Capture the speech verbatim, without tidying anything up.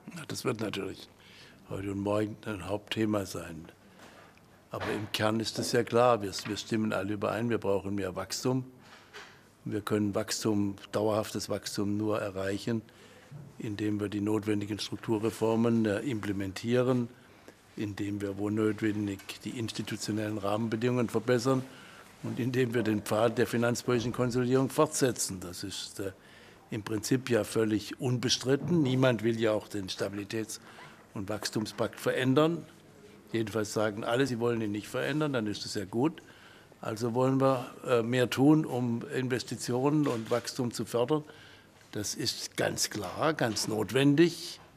Das wird natürlich heute und morgen ein Hauptthema sein. Aber im Kern ist es ja klar, wir, wir stimmen alle überein, wir brauchen mehr Wachstum. Wir können Wachstum, dauerhaftes Wachstum nur erreichen, indem wir die notwendigen Strukturreformen äh, implementieren, indem wir, wo notwendig, die institutionellen Rahmenbedingungen verbessern und indem wir den Pfad der finanzpolitischen Konsolidierung fortsetzen. Das ist äh, im Prinzip ja völlig unbestritten. Niemand will ja auch den Stabilitäts- und Wachstumspakt verändern. Jedenfalls sagen alle, sie wollen ihn nicht verändern, dann ist es ja gut. Also wollen wir äh, mehr tun, um Investitionen und Wachstum zu fördern. Das ist ganz klar, ganz notwendig.